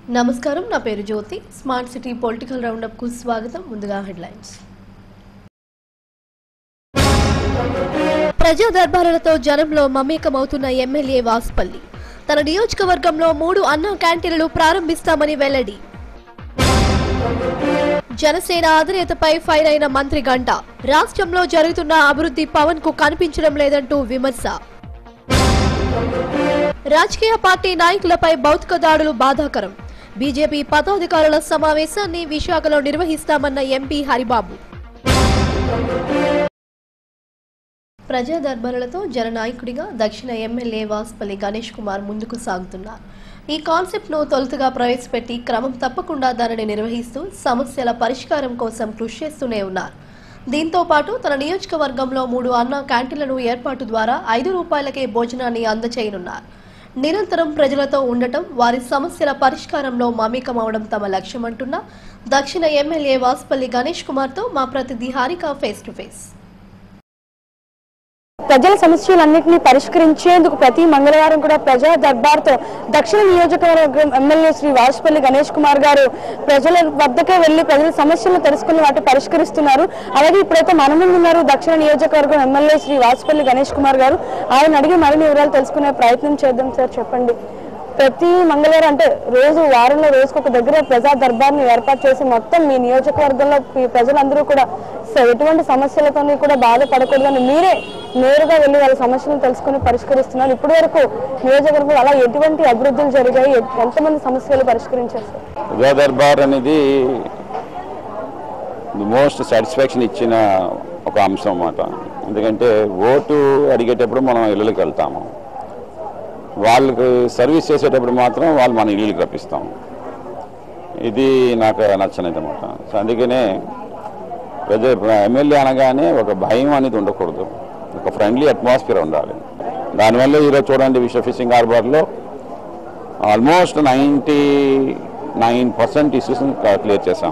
నమస్కారం నా పేరు Jyothi smart city political roundup కు స్వాగతం ముందుగా హెడ్లైన్స్ ప్రజా దర్బారులతో జనంలో మమేకమవుతున్న ఎమ్మెల్యే వాసుపల్లి తన నియోజకవర్గంలో 3 అన్నా క్యాంటీన్లు ప్రారంభిస్తామని వెల్లడి జనసేన అధినేతపై ఫైర్ అయిన మంత్రి గంట రాష్ట్రంలో జరుగుతున్న అభివృద్ధి పవన్ కు కనిపించడం లేదంటూ విమర్శ రాజకీయ పార్టీ నాయకులపై భౌతిక దాడులు బాధాకరం బీజేపీ పదాధికారుల సమావేశాన్ని విశాఖలో నిర్వహిస్తామన్న ఎంపీ హరిబాబు ప్రజా దర్బారులతో జననాయకుడిగా దక్షిణ ఎమ్మెల్యే వాసుపల్లి గణేష్ కుమార్ ముందుకు సాగుతున్నారు. ఈ కాన్సెప్ట్ ను తొలుతగా ప్రవేశపెట్టి క్రమం తప్పకుండా దానిని నిర్వహిస్తూ సమస్యల పరిష్కారం కోసం కృషి చేస్తూనే ఉన్నారు. దీంతో పాటు తన నియోజకవర్గంలో 3 అన్నా క్యాంటీన్లను ఏర్పాటు ద్వారా 5 రూపాయలకే భోజనాన్ని అందజేయనున్నారు. నిరంతరం ప్రజలతో ఉండటం వారి సమస్యల పరిష్కారంలో మమేకమవడం తమ లక్ష్యమంటున్న దక్షిణ ఎమ్మెల్యే వాసుపల్లి గణేష్ కుమార్ తో మా ప్రతినిధి హారిక ఫేస్ టు ఫేస్. ప్రజల సమస్యలన్నింటినీ పరిష్కరించేందుకు ప్రతి మంగళవారం కూడా ప్రజా దర్బార్తో దక్షిణ నియోజకవర్గం ఎమ్మెల్యే శ్రీ వాసుపల్లి గణేష్ కుమార్ గారు ప్రజల వద్దకే వెళ్లి ప్రజల సమస్యలను తెలుసుకుని వాటిని పరిష్కరిస్తున్నారు. అలాగే ఇప్పుడైతే మన ముందున్నారు దక్షిణ నియోజకవర్గం ఎమ్మెల్యే శ్రీ వాసుపల్లి గణేష్ కుమార్ గారు. ఆయన అడిగి మరిన్ని వివరాలు తెలుసుకునే ప్రయత్నం చేద్దాం. సార్ చెప్పండి, ప్రతి మంగళవారం అంటే వారంలో రోజుకొక దగ్గర ప్రజా దర్బార్ని ఏర్పాటు చేసి మొత్తం మీ నియోజకవర్గంలో ప్రజలందరూ కూడా ఎటువంటి సమస్యలతో కూడా బాధపడకూడదని మీరే నేరుగా వెళ్ళి వాళ్ళ సమస్యలను తెలుసుకుని పరిష్కరిస్తున్నారు. ఇప్పటి వరకు నియోజకవర్గంలో అలా ఎటువంటి అభివృద్ధులు జరిగాయి, ఎంతమంది సమస్యలు పరిష్కరించారు? ప్రజా దర్బార్ అనేది మోస్ట్ సాటిస్ఫాక్షన్ ఇచ్చిన ఒక అంశం అన్నమాట. ఎందుకంటే ఓటు అడిగేటప్పుడు మనం ఇళ్ళకి వెళ్తాము, వాళ్ళకి సర్వీస్ చేసేటప్పుడు మాత్రం వాళ్ళు మన ఇళ్ళకి రప్పిస్తాము. ఇది నాకు నచ్చనిది అన్నమాట. సో అందుకనే ఎమ్మెల్యే అనగానే ఒక భయం అనేది ఉండకూడదు, ఒక ఫ్రెండ్లీ అట్మాస్ఫియర్ ఉండాలి. దానివల్ల ఈరోజు చూడండి విశ్వ ఫిషింగ్ హార్బర్లో ఆల్మోస్ట్ 99% ఇష్యూస్ని క్లియర్ చేశాం.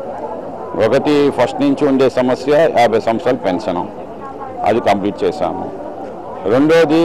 ఒకటి ఫస్ట్ నుంచి ఉండే సమస్య 50 సంవత్సరాల పెన్షన్, అది కంప్లీట్ చేశాము. రెండోది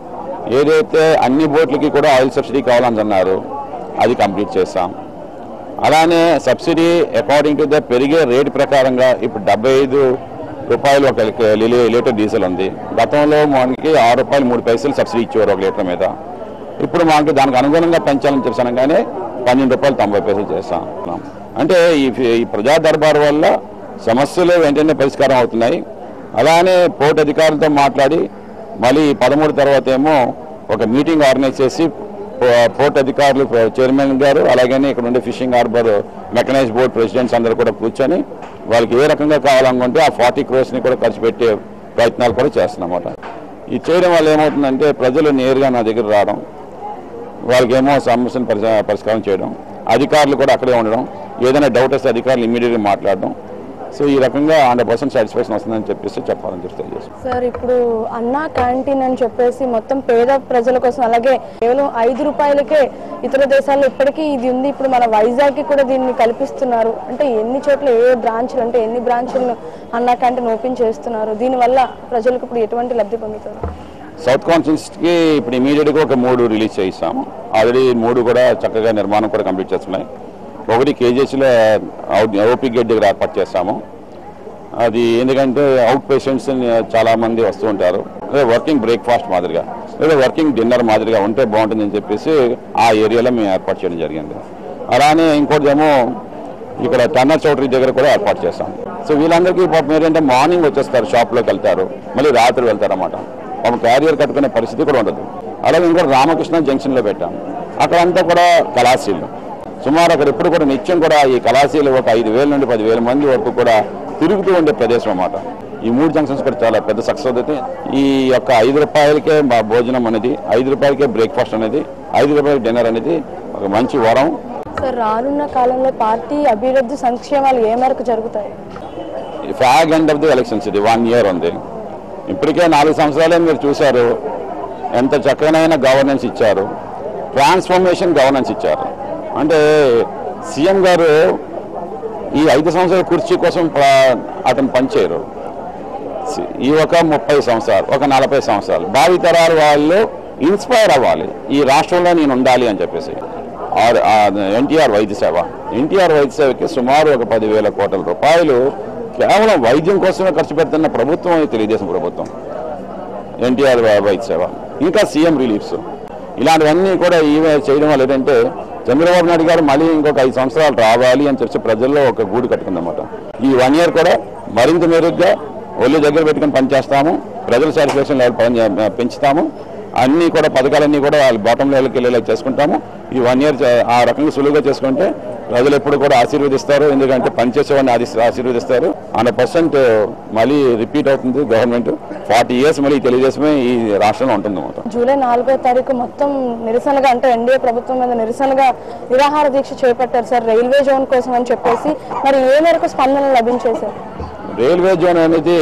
ఏదైతే అన్ని బోట్లకి కూడా ఆయిల్ సబ్సిడీ కావాలని అన్నారు, అది కంప్లీట్ చేశాం. అలానే సబ్సిడీ అకార్డింగ్ టు ద పెరిగే రేటు ప్రకారంగా ఇప్పుడు 75 రూపాయలు ఒక లీటర్ డీజిల్ ఉంది. గతంలో మనకి 6 రూపాయలు 3 పైసలు సబ్సిడీ ఇచ్చేవారు ఒక లీటర్ మీద. ఇప్పుడు మనకి దానికి అనుగుణంగా పెంచాలని చెప్పాను కానీ 12 రూపాయలు 90 పైసలు చేస్తాం. అంటే ఈ ప్రజా దర్బార్ వల్ల సమస్యలు వెంటనే పరిష్కారం అవుతున్నాయి. అలానే పోర్ట్ అధికారులతో మాట్లాడి మళ్ళీ 13 తర్వాత ఏమో ఒక మీటింగ్ ఆర్గనైజ్ చేసి పోర్ట్ అధికారులు చైర్మన్ గారు అలాగే ఇక్కడ ఉండే fishing harbour mechanise board presidents అందరూ కూడా కూర్చొని వాళ్ళకి ఏ రకంగా కావాలనుకుంటే ఆ 40 crores కూడా ఖర్చు పెట్టే ప్రయత్నాలు కూడా చేస్తున్నమాట. ఇది చేయడం వల్ల ఏమవుతుందంటే ప్రజలు నేరుగా నా దగ్గర రావడం, వాళ్ళకేమో సమస్యను పరిష్కారం చేయడం, అధికారులు కూడా అక్కడే ఉండడం, ఏదైనా డౌట్ వస్తే అధికారులు ఇమీడియట్గా మాట్లాడడం. సో ఈ రకంగా 100% సాటిస్ఫాక్షన్ వస్తుందని చెప్పాలని తెలియజేస్తాం. సార్, ఇప్పుడు అన్నా క్యాంటీన్ అని చెప్పేసి మొత్తం పేద ప్రజల కోసం, అలాగే కేవలం 5 రూపాయలకే ఇతర దేశాల్లో ఇప్పటికీ ఇది ఉంది. ఇప్పుడు మన వైజాగ్కి కూడా దీన్ని కల్పిస్తున్నారు. అంటే ఎన్ని చోట్ల ఎన్ని బ్రాంచులను అన్నా క్యాంటీన్ ఓపెన్ చేస్తున్నారు? దీనివల్ల ప్రజలకు ఇప్పుడు ఎటువంటి లబ్ధి పొందుతారు? సౌత్ కాన్స్టిట్యూన్సీకి ఇప్పుడు ఇమీడియట్గా ఒక 3 రిలీజ్ చేయిస్తాము. ఆల్రెడీ 3 కూడా చక్కగా నిర్మాణం కూడా కంప్లీట్ చేస్తున్నాయి. ఒకటి కేజీసీలో ఓపీ గేట్ దగ్గర ఏర్పాటు చేస్తాము. అది ఎందుకంటే అవుట్ పేషెంట్స్ చాలామంది వస్తూ ఉంటారు. వర్కింగ్ బ్రేక్ఫాస్ట్ మాదిరిగా లేదా వర్కింగ్ డిన్నర్ మాదిరిగా ఉంటే బాగుంటుందని చెప్పేసి ఆ ఏరియాలో మేము ఏర్పాటు చేయడం జరిగింది. అలానే ఇంకోటి ఏమో ఇక్కడ టన్నర్ చౌటరీ దగ్గర కూడా ఏర్పాటు చేస్తాం. సో వీళ్ళందరికీ పాపం ఏంటంటే మార్నింగ్ వచ్చేస్తారు, షాప్లోకి వెళ్తారు, మళ్ళీ రాత్రి వెళ్తారు అన్నమాట. పాపం క్యారియర్ కట్టుకునే పరిస్థితి కూడా ఉండదు. అలాగే ఇంకోటి రామకృష్ణ జంక్షన్లో పెట్టాం. అక్కడంతా కూడా కళాశీలు, సుమారు అక్కడ ఇప్పుడు కూడా నిత్యం కూడా ఈ కళాశీలు ఒక 5,000 నుండి 10,000 మంది వరకు కూడా తిరుగుతూ ఉండే ప్రదేశం అన్నమాట. ఈ 3 జంక్షన్స్ కూడా చాలా పెద్ద సక్సెస్ అవుతుంది. ఈ యొక్క 5 రూపాయలకే మా భోజనం అనేది, 5 రూపాయలకే బ్రేక్ఫాస్ట్ అనేది, 5 రూపాయల డిన్నర్ అనేది ఒక మంచి వరం. సార్, రానున్న కాలంలో పార్టీ అభివృద్ధి సంక్షేమాలు ఏ మేరకు జరుగుతాయి? Fag end of the elections ఇది 1 year ఉంది. ఇప్పటికే 4 సంవత్సరాలే మీరు చూశారు ఎంత చక్కనైన గవర్నెన్స్ ఇచ్చారు, ట్రాన్స్ఫర్మేషన్ గవర్నెన్స్ ఇచ్చారు. అంటే సీఎం గారు ఈ 5 సంవత్సరాల కుర్చీ కోసం అతను పనిచేయరు. ఈ ఒక 30 సంవత్సరాలు, ఒక 40 సంవత్సరాలు భావితరాల వాళ్ళు ఇన్స్పైర్ అవ్వాలి, ఈ రాష్ట్రంలో నేను ఉండాలి అని చెప్పేసి. ఎన్టీఆర్ వైద్య సేవ. ఎన్టీఆర్ వైద్య సేవకి సుమారు ఒక 10,000 కోట్ల రూపాయలు కేవలం వైద్యం కోసమే ఖర్చు పెడుతున్న ప్రభుత్వం తెలుగుదేశం ప్రభుత్వం. ఎన్టీఆర్ వైద్య సేవ, ఇంకా సీఎం రిలీఫ్స్, ఇలాంటివన్నీ కూడా ఈమె చేయడం వల్ల ఏంటంటే చంద్రబాబు నాయుడు గారు మళ్ళీ ఇంకొక 5 సంవత్సరాలు రావాలి అని చెప్పి ప్రజల్లో ఒక గూడు కట్టుకుందన్నమాట. ఈ 1 year కూడా మరింత మెరుగ్గా ఒళ్ళు దగ్గర పెట్టుకుని పనిచేస్తాము, ప్రజల సాటిస్ఫాక్షన్ లెవెల్ పెంచుతాము, అన్నీ కూడా పథకాలన్నీ కూడా వాళ్ళ బాటం లెవెల్కి వెళ్ళేలా చేసుకుంటాము. ఈ 1 year ఆ రకంగా సులువుగా చేసుకుంటే ప్రజలు ఎప్పుడు కూడా ఆశీర్వదిస్తారు, ఎందుకంటే పనిచేసేవాడిని ఆశీర్వదిస్తారు. 100% మళ్ళీ రిపీట్ అవుతుంది గవర్నమెంట్. 40 years మళ్ళీ తెలుగుదేశమే ఈ రాష్ట్రంలో ఉంటుంది అన్నమాట. జూలై 4వ తారీఖు మొత్తం నిరసనగా అంటే ఎన్డీఏ ప్రభుత్వం మీద నిరసనగా నిరాహార దీక్ష చేపట్టారు సార్, రైల్వే జోన్ కోసం అని చెప్పేసి. మరి ఏ మేరకు స్పందన లభించాయి సార్? రైల్వే జోన్ అనేది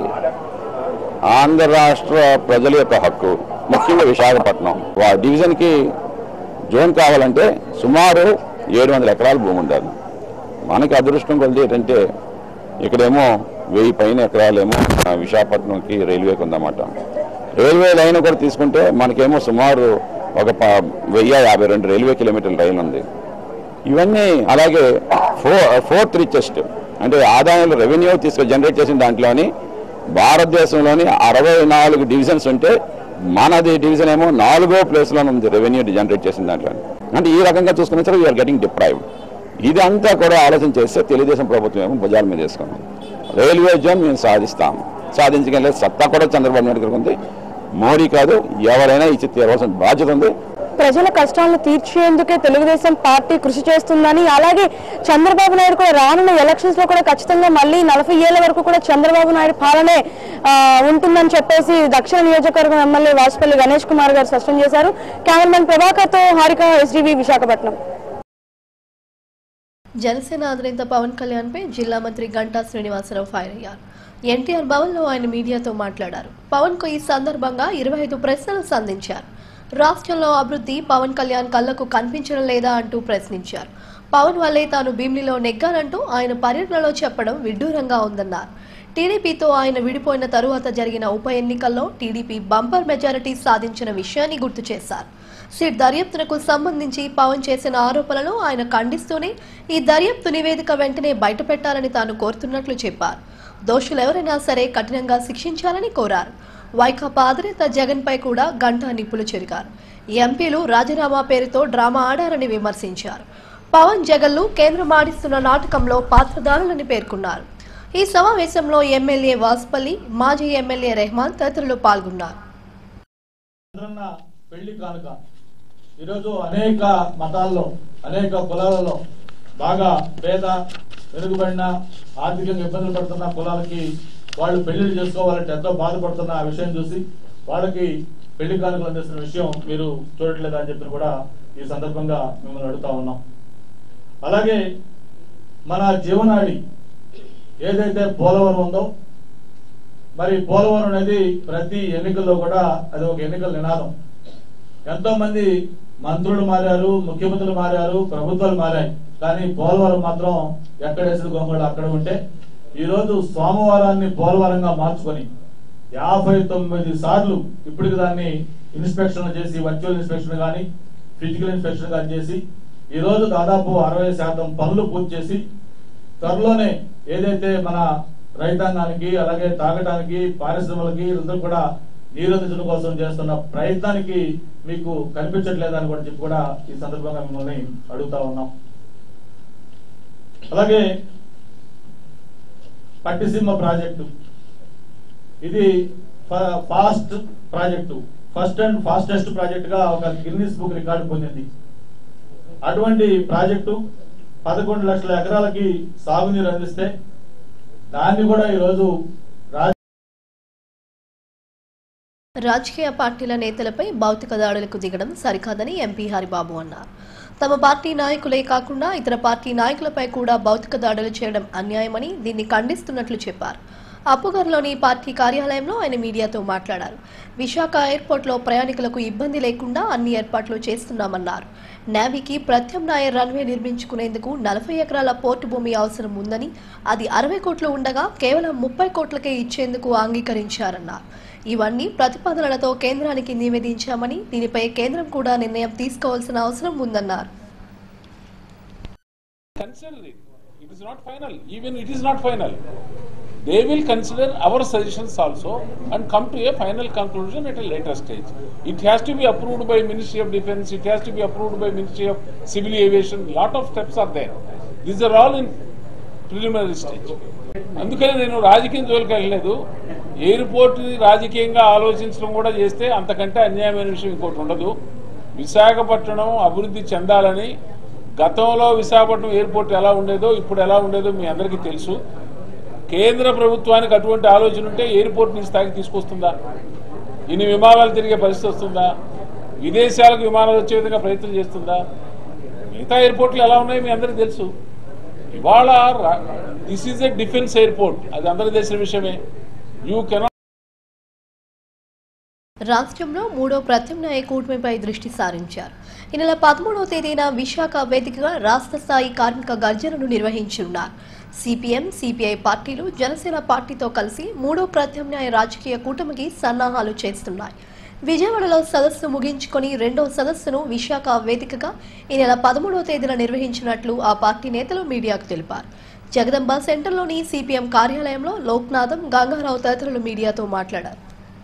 ఆంధ్ర రాష్ట్ర ప్రజల యొక్క హక్కు. ముఖ్యంగా విశాఖపట్నం డివిజన్కి జోన్ కావాలంటే సుమారు 700 ఎకరాల భూమి ఉండాలి. మనకి అదృష్టం కొద్ది ఏంటంటే ఇక్కడేమో 1000 పైన ఎకరాలేమో విశాఖపట్నంకి రైల్వేకి ఉందన్నమాట. రైల్వే లైన్ కూడా తీసుకుంటే మనకేమో సుమారు ఒక 1052 రైల్వే కిలోమీటర్ల లైన్ ఉంది. ఇవన్నీ అలాగే 4th richest అంటే ఆదాయంలో రెవెన్యూ జనరేట్ చేసిన దాంట్లోని భారతదేశంలోని 64 డివిజన్స్ ఉంటే మనది డివిజన్ ఏమో 4వ ప్లేస్లో ఉంది రెవెన్యూ జనరేట్ చేసిన దాంట్లో. అంటే ఈ రకంగా చూసుకున్నా సరే వీఆర్ గెటింగ్ డిప్రైవ్డ్. ఇదంతా కూడా ఆలోచన చేస్తే తెలుగుదేశం ప్రభుత్వం ఏమో భుజాల మీద వేసుకున్నాం. రైల్వే జోన్ మేము సాధించగలిగే సత్తా కూడా చంద్రబాబు నాయుడు గారికి ఉంది. మోడీ కాదు, ఎవరైనా ఇచ్చి తీరవలసిన బాధ్యత ఉంది. ప్రజల కష్టాలను తీర్చేందుకే తెలుగుదేశం పార్టీ కృషి చేస్తుందని, అలాగే చంద్రబాబు నాయుడు కూడా రానున్న ఎలక్షన్స్ లో కూడా ఖచ్చితంగా మళ్ళీ 40 ఏళ్ల వరకు కూడా చంద్రబాబు నాయుడు పాలనే ఉంటుందని చెప్పేసి దక్షిణ నియోజకవర్గం ఎమ్మెల్యే వాసుపల్లి గణేష్ కుమార్ గారు స్పష్టం చేశారు. కెమెరామెన్ ప్రభాకర్ తో హారిక, SDV విశాఖపట్నం. జనసేన అధినేత పవన్ కళ్యాణ్ పై జిల్లా మంత్రి గంటా శ్రీనివాసరావు ఫైర్ అయ్యారు. ఎన్టీఆర్ భవన్ లో ఆయన మీడియాతో మాట్లాడారు. పవన్ కు ఈ సందర్భంగా 25 ప్రశ్నలు సంధించారు. రాష్ట్రంలో అభివృద్ధి పవన్ కళ్యాణ్ కళ్లకు కనిపించడం లేదా అంటూ ప్రశ్నించారు. పవన్ వల్లే తాను భీమిలిలో నెగ్గానంటూ ఆయన పర్యటనలో చెప్పడం విడ్డూరంగా ఉందన్నారు. టీడీపీతో ఆయన విడిపోయిన తరువాత జరిగిన ఉప ఎన్నికల్లో టీడీపీ బంపర్ మెజారిటీ సాధించిన విషయాన్ని గుర్తు చేశారు. సిట్ దర్యాప్తునకు సంబంధించి పవన్ చేసిన ఆరోపణలను ఆయన ఖండిస్తూనే ఈ దర్యాప్తు నివేదిక వెంటనే బయటపెట్టాలని తాను కోరుతున్నట్లు చెప్పారు. దోషులెవరైనా సరే కఠినంగా శిక్షించాలని కోరారు. వైకాపా అధినేత జగన్ పై కూడా గంటా నిప్పులు చెరిగారు. ఎంపీలు రాజీనామా పేరుతో డ్రామా ఆడారని విమర్శించారు. పవన్ జగన్లు కేంద్రం ఆడిస్తున్న నాటకంలో పాత్రధారులని పేర్కొన్నారు. ఈ సమావేశంలో ఎమ్మెల్యే వాసుపల్లి, మాజీ ఎమ్మెల్యే రెహమాన్ తదితరులు పాల్గొన్నారు. ఈరోజు అనేక మతాల్లో, అనేక కులాలలో బాగా పేద, వెనుకబడిన, ఆర్థికంగా ఇబ్బందులు పడుతున్న కులాలకి వాళ్ళు పెళ్లిళ్ళు చేసుకోవాలంటే ఎంతో బాధపడుతున్న ఆ విషయం చూసి వాళ్ళకి పెళ్లి కానుకలు అందిస్తున్న విషయం మీరు చూడట్లేదా అని చెప్పి కూడా ఈ సందర్భంగా మిమ్మల్ని అడుగుతా ఉన్నాం. అలాగే మన జీవనాడి ఏదైతే పోలవరం ఉందో, మరి పోలవరం అనేది ప్రతి ఎన్నికల్లో కూడా అది ఒక ఎన్నికల నినాదం. ఎంతో మంది మంత్రులు మారారు, ముఖ్యమంత్రులు మారారు, ప్రభుత్వాలు మారాయి, కానీ పోలవరం మాత్రం ఎక్కడేసిన గొంగళ్ళు అక్కడ ఉంటే ఈ రోజు సోమవారాన్ని పోలవరంగా మార్చుకొని 59 సార్లు ఇప్పటికి దాన్ని ఇన్స్పెక్షన్ చేసి, వర్చువల్ ఇన్స్పెక్షన్ కానీ ఫిజికల్ ఇన్స్పెక్షన్ కానీ చేసి ఈ రోజు దాదాపు 60% పనులు పూర్తి చేసి త్వరలోనే ఏదైతే మన రైతాంగానికి, అలాగే తాగటానికి, పారిశ్రమలకి అందరూ కూడా నీరు అందించడం కోసం చేస్తున్న ప్రయత్నానికి మీకు కనిపించట్లేదని కూడా చెప్పి కూడా ఈ సందర్భంగా మిమ్మల్ని అడుగుతా ఉన్నాం. అలాగే పట్టిసీమ ప్రాజెక్టు, ఇది fast project, first and fastest project గా ఒక గిన్నిస్ బుక్ రికార్డు పొందింది. అటువంటి ప్రాజెక్టు 11 లక్షల ఎకరాలకి సాగునీరు అందిస్తే దాన్ని కూడా ఈరోజు రాజకీయ పార్టీల నేతలపై భౌతిక దాడులకు దిగడం సరికాదని ఎంపీ హరిబాబు అన్నారు. తమ పార్టీ నాయకులే కాకుండా ఇతర పార్టీ నాయకులపై కూడా భౌతిక దాడులు చేయడం అన్యాయమని దీన్ని ఖండిస్తున్నట్లు చెప్పారు. అప్పుగర్లోని పార్టీ కార్యాలయంలో ఆయన మీడియాతో మాట్లాడారు. విశాఖ ఎయిర్పోర్ట్లో ప్రయాణికులకు ఇబ్బంది లేకుండా అన్ని ఏర్పాట్లు చేస్తున్నామన్నారు. నేవీకి ప్రత్యామ్నాయ రన్వే నిర్మించుకునేందుకు 40 ఎకరాల పోర్టు భూమి అవసరం ఉందని, అది 60 కోట్లు ఉండగా కేవలం 30 కోట్లకే ఇచ్చేందుకు అంగీకరించారన్నారు. ఇవన్నీ ప్రతిపాదనలతో కేంద్రానికి నివేదించామని, దీనిపై కేంద్రం కూడా నిర్ణయం తీసుకోవాల్సిన అవసరం ఉందన్నారు. consider it. It is not final. Even it is not final. They will consider our suggestions also and come to a final conclusion at a later stage. It has to be approved by Ministry of Defence. It has to be approved by Ministry of Civil Aviation. Lot of steps are there. These are all in preliminary stage. అందుకనే నేను రాజకీయం జోలికి వెళ్ళలేదు. Airport రాజకీయంగా ఆలోచించడం కూడా చేస్తే అంతకంటే అన్యాయమైన విషయం ఇంకోటి ఉండదు. విశాఖపట్నం అభివృద్ధి చెందాలని గతంలో విశాఖపట్నం ఎయిర్పోర్ట్ ఎలా ఉండేదో ఇప్పుడు ఎలా ఉండేదో మీ అందరికీ తెలుసు. కేంద్ర ప్రభుత్వానికి అటువంటి ఆలోచన ఉంటే ఎయిర్పోర్ట్ ని స్థాయికి తీసుకొస్తుందా? ఇన్ని విమానాలు తిరిగే పరిస్థితి వస్తుందా? విదేశాలకు విమానాలు వచ్చే విధంగా ప్రయత్నం చేస్తుందా? మిగతా ఎయిర్పోర్ట్లు ఎలా ఉన్నాయో మీ అందరికీ తెలుసు. ఇవాళ this is a defence airport, అది అందరికీ తెలిసిన విషయమే. You cannot. రాష్ట్రంలో మూడో ప్రత్యామ్నాయ కూటమిపై దృష్టి సారించారు. ఈ నెల 13వ తేదీన విశాఖ వేదికగా రాష్ట్ర స్థాయి కార్మిక గర్జనను నిర్వహించనున్నారు. సిపిఎం, సిపిఐ పార్టీలు జనసేన పార్టీతో కలిసి మూడో ప్రత్యామ్నాయ రాజకీయ కూటమికి సన్నాహాలు చేస్తున్నాయి. విజయవాడలో సదస్సు ముగించుకొని రెండో సదస్సును విశాఖ వేదికగా ఈ నెల 13వ తేదీన నిర్వహించినట్లు ఆ పార్టీ నేతలు మీడియాకు తెలిపారు. జగదంబ సెంటర్లోని సిపిఎం కార్యాలయంలో లోక్నాథం, గంగారావు తదితరులు మీడియాతో మాట్లాడారు.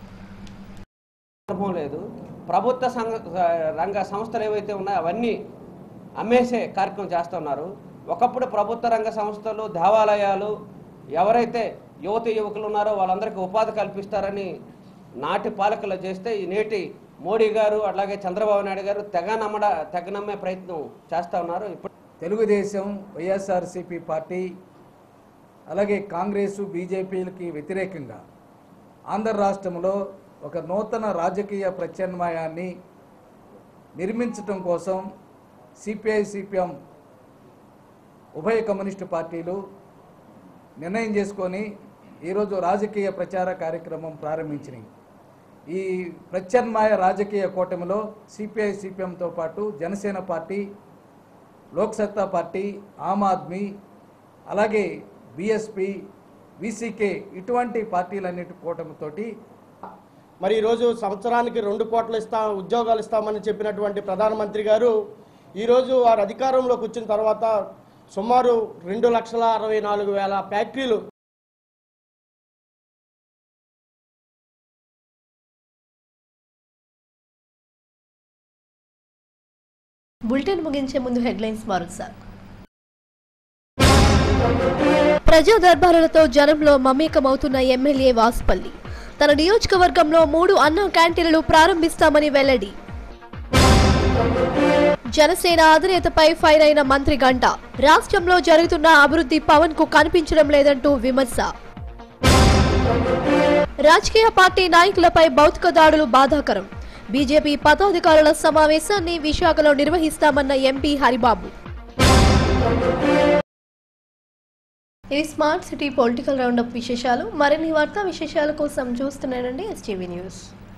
లేదు, ప్రభుత్వ రంగ సంస్థలు ఏవైతే ఉన్నాయో అవన్నీ అమ్మేసే కార్యక్రమం చేస్తున్నారు. ఒకప్పుడు ప్రభుత్వ రంగ సంస్థలు, దేవాలయాలు ఎవరైతే యువకులు ఉన్నారో వాళ్ళందరికీ ఉపాధి కల్పిస్తారని నాటి పాలకులు చేస్తే ఈ నేటి మోడీ గారు అలాగే చంద్రబాబు నాయుడు గారు తెగ నమ్మే ప్రయత్నం చేస్తూ ఉన్నారు. ఇప్పుడు తెలుగుదేశం, వైఎస్ఆర్సీపీ పార్టీ అలాగే కాంగ్రెసు, బీజేపీలకి వ్యతిరేకంగా ఆంధ్ర రాష్ట్రంలో ఒక నూతన రాజకీయ ప్రత్యామ్నాయాన్ని నిర్మించడం కోసం సిపిఐ, సిపిఎం ఉభయ కమ్యూనిస్టు పార్టీలు నిర్ణయం చేసుకొని ఈరోజు రాజకీయ ప్రచార కార్యక్రమం ప్రారంభించినాయి. ఈ ప్రత్యామ్నాయ రాజకీయ కూటమిలో సిపిఐ, సిపిఎంతో పాటు జనసేన పార్టీ, లోక్సత్తా పార్టీ, ఆమ్ ఆద్మీ, అలాగే బీఎస్పీ, వీసీకే ఇటువంటి పార్టీలన్నిటి కూటమితోటి మరి ఈరోజు సంవత్సరానికి 2 కోట్ల ఉద్యోగాలు ఇస్తామని చెప్పినటువంటి ప్రధానమంత్రి గారు ఈరోజు వారు అధికారంలోకి వచ్చిన తర్వాత సుమారు 2,64,000 ఫ్యాక్టరీలు బులెటిన్ ముగించే ముందు హెడ్లైన్స్ మరోసారి. ప్రజా దర్బారులతో జనంలో మమేకమవుతున్న ఎమ్మెల్యే వాసుపల్లి తన నియోజకవర్గంలో 3 అన్న క్యాంటీన్లు ప్రారంభిస్తామని వెల్లడి. జనసేన అధినేతపై ఫైర్ అయిన మంత్రి గంట రాష్ట్రంలో జరుగుతున్న అభివృద్ధి పవన్ కు కనిపించడం లేదంటూ విమర్శ. రాజకీయ పార్టీ నాయకులపై భౌతిక దాడులు బాధాకరం. బీజేపీ పదాధికారుల సమావేశాన్ని విశాఖలో నిర్వహిస్తామన్న ఎంపీ హరిబాబు. ఇది స్మార్ట్ సిటీ పొలిటికల్ రౌండప్ విశేషాలు. మరిన్ని వార్తా విశేషాల కోసం చూస్తున్నానండి ఎస్టీవీ న్యూస్.